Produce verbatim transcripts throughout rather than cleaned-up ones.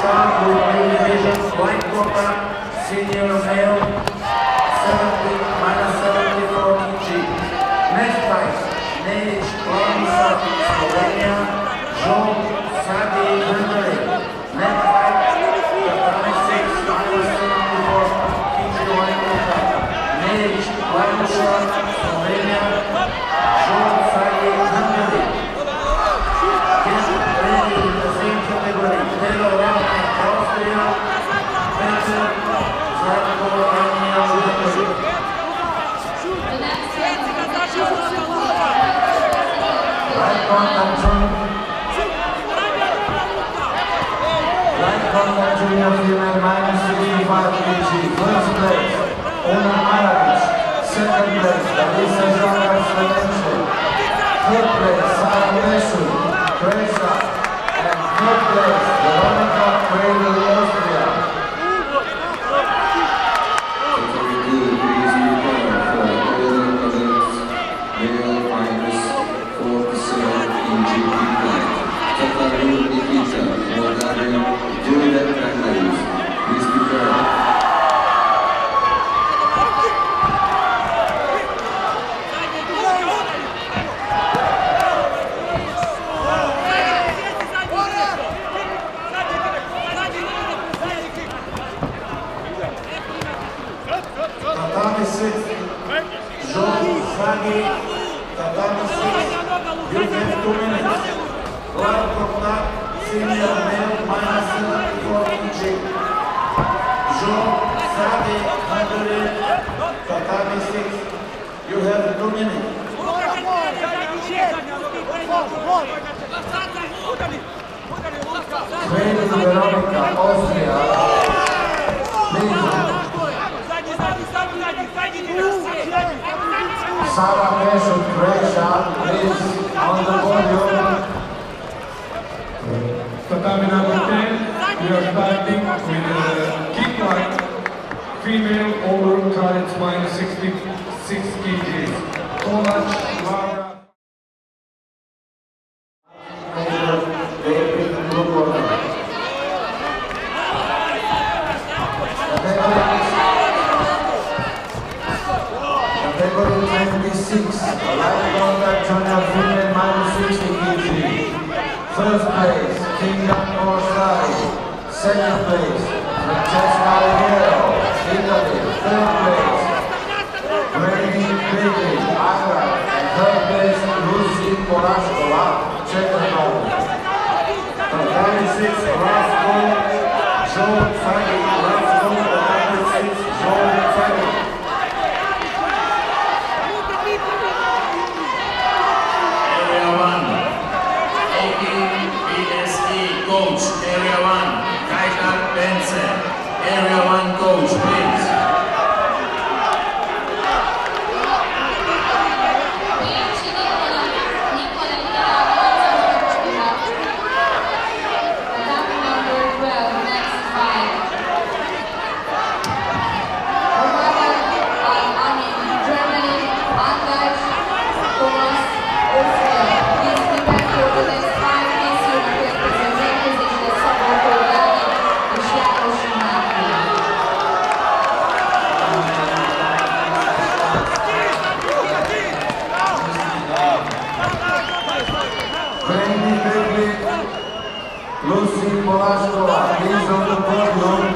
start with main division, light quarter, senior male, seventy, minus seventy-four kilograms. Next fight, Nedic Klavisa, Slovenia, Joe Sadi, Hungary. Next fight, Tatami six, minus seventy-four kilograms light quarter, Nedic Klavisa, Slovenia, Joe Sadi, Hungary. Get ready in the same category, Taylor Rama, Austria, Peter Zarko, Romania, Hungary. Right contact junior, right contact junior female minus sixty-five kilograms. First place, Ona Arabic. Second place, Larissa Zara, Slovakia. Third place, Sara Mesu, Croatia. And third place, Veronica Cradle, Austria. Tatami six, John Sagi, Tatami six, you have two minutes. Light contact, senior male, minus seventy-four kilograms. John Sagi, Hungary, Tatami six, you have two minutes. Cradle Veronica, Austria. Sara Mesu, Croatia, please, on the podium. Tatami number ten, we are starting with the kick line, female over current minus sixty-six kilograms. Tomac, Laura. Category twenty-six, light contact junior female minus sixty kilograms. First place, Kinga Orsari. Second place, Francesca Rivero, Italy. Third place, Brady Quigley, Ireland. And third place, Lucy Polashkova, Czech Republic. Tatami six, last goal, Joe Sagi. Last goal, Tatami six, Joe Sagi. Coach, Area one, Kajkar Bence. Area one coach, please. Lucy Polashkova, please on the podium.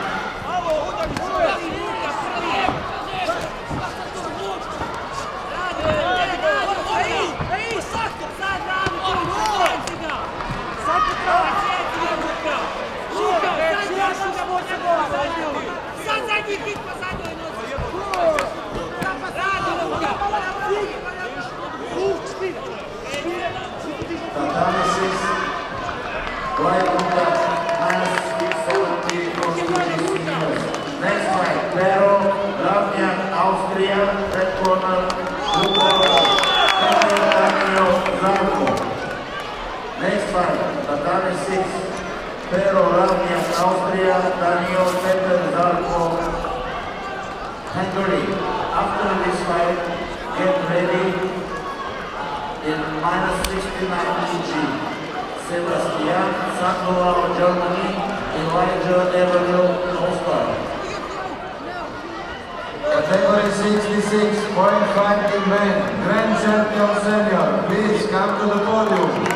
Tatami six, light contact, minus seventy-four kilograms. Next fight, Pero Lavniak, Austria, red corner, blue corner, Daniel Zarko. Next fight, Tatami six, Pero Lavniak, Austria, Daniel Peter Zarko, Hungary. After this fight, get ready in minus sixty-nine kilograms. Sebastian Sandoval, Germany, Elijah Everett Oscar. Category sixty-six point five men, Grand Champion Senior, please come to the podium.